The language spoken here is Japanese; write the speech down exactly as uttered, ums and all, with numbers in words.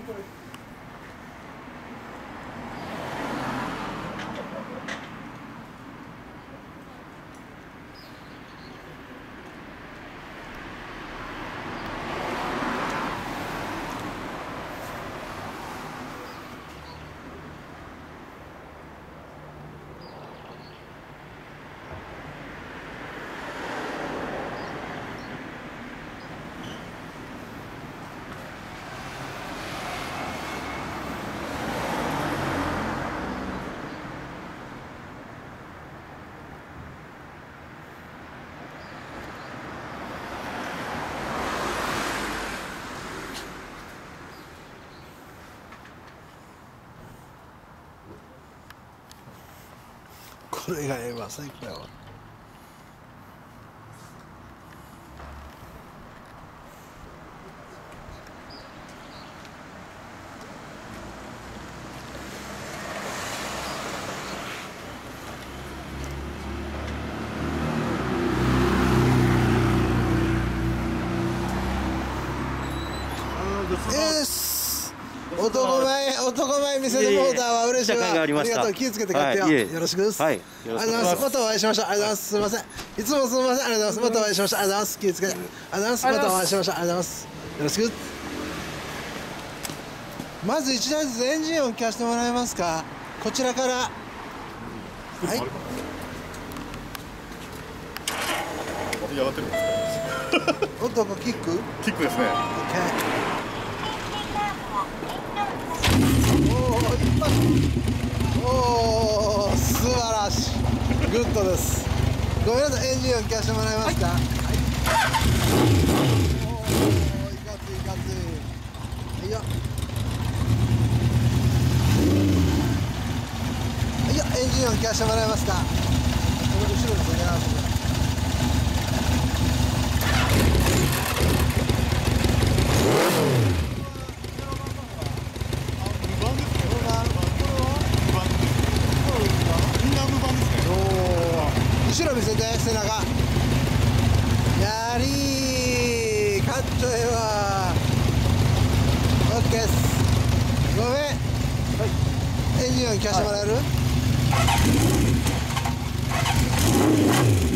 これがええわ、最高やわ。えーす。男前、男前見せてもらったわ、嬉しいわ。ありがとう、気をつけて帰ってよ。よろしくです。はい、ありがとうございます。またお会いしましょう。ありがとうございます。すみません。いつもすみません。ありがとうございます。またお会いしましょう。ありがとうございます。気をつけて。ありがとうございます。またお会いしましょう。ありがとうございます。よろしく。まず一台ずつエンジン音聞かせてもらえますか。こちらから。はい。 上がってるんですか。 男キック。 キックですね。 おお、素晴らしい。グッドです。ごめんなさい、エンジンを聞かせてもらえますか。はい。おお、いかついいかつい。はいよ。はいよ、エンジンを聞かせてもらえますか。この後ろですよね。後ろ見せて、背中。やりー、かっちょええわ。オッケーっす。ごめん。はい。エンジン音聞かせてもらえる？